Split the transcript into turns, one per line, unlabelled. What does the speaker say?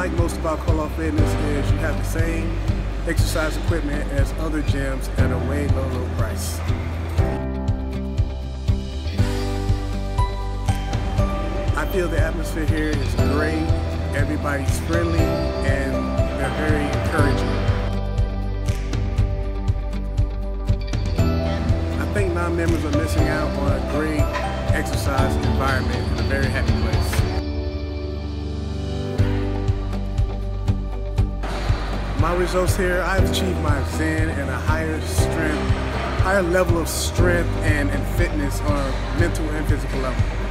like most about Colaw Fitness is you have the same exercise equipment as other gyms at a way low price. I feel the atmosphere here is great. Everybody's friendly and they're very encouraging. I think non-members are missing out on a great exercise environment and a very happy place. My results here, I've achieved my Zen and a higher level of strength and fitness on a mental and physical level.